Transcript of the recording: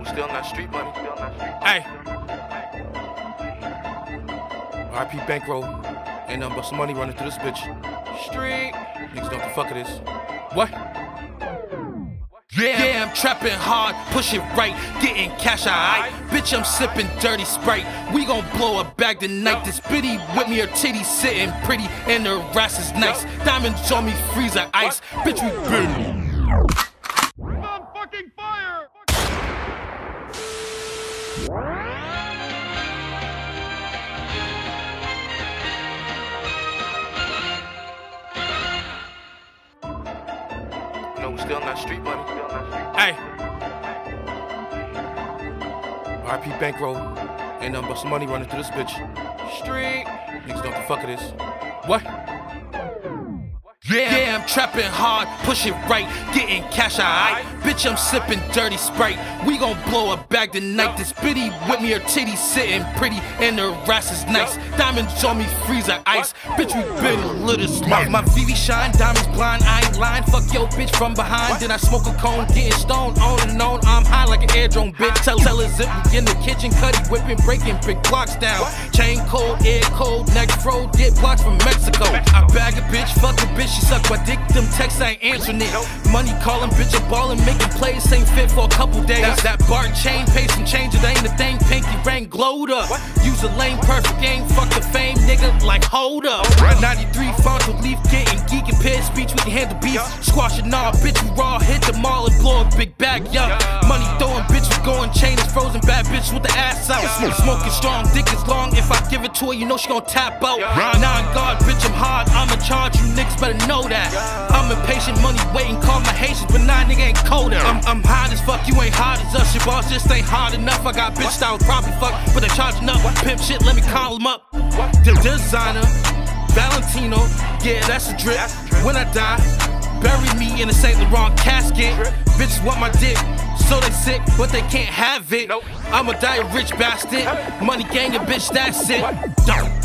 Still not street money. Hey. RP bankroll. Ain't nothing but some money running through this bitch. Street. Niggas know what the fuck it is. What? Yeah, I'm trapping hard, pushing right, getting cash, alright. Bitch, I'm sipping dirty Sprite. We gon' blow a bag tonight. This bitty with me, her titties sitting pretty, and her ass is nice. Diamonds on me, freezer ice. Bitch, we been on fucking fire! No, we still not street money. Hey. RP bankroll. Ain't nothing but some money running through this bitch. Street. Niggas know what the fuck it is. What? Yeah, I'm trapping hard, pushing right, getting cash, alright. Bitch, I'm sipping dirty Sprite. We gon' blow a bag tonight. This bitty with me, her titties sitting pretty, and her ass is nice. Diamonds on me, freezer ice. Bitch, we been lit as life. My VV shine, diamonds blind, I ain't lying. Fuck yo bitch from behind. Then I smoke a cone, getting stoned on and on. I'm high like an air drone, bitch. Tell her zip in the kitchen, cutty whipping, breaking big blocks down. Chain cold, air cold, neck froze, get blocks from Mexico. I bag a bitch, fuck a bitch, she suck my dick. Them texts I ain't answering it. Money calling, bitch, a ballin', making plays, ain't fit for a couple days. That bar chain, pay some change, it ain't a thing. Pinky ring glowed up. Use a lane, perfect game, fuck the fame, nigga. Like hold up. 93 frontal leaf, getting geek and pit speech. We can handle beef, squashing all, bitch. We raw, hit the mall and blow a big bag, yeah. Money throwing, bitch, we going chain is frozen, bad bitch with the ass out. Smoking strong, dick is long. If I give it to her, you know she gon' tap out. Nah, God, bitch, I'm hard. I'ma charge you niggas, better know that. I'm impatient, money waiting, call my Haitians, but nah, nigga ain't colder. I'm hot as fuck, you ain't hot as us. Your boss just ain't hard enough. I got bitch that was probably fuck, but they charging up. Pimp shit, let me call him up. Designer, Valentino, yeah, that's a drip. When I die, bury me in a Saint Laurent casket. Bitches want my dick, so they sick, but they can't have it. I'ma die a rich bastard. Money gang, a bitch, that's it. Don't.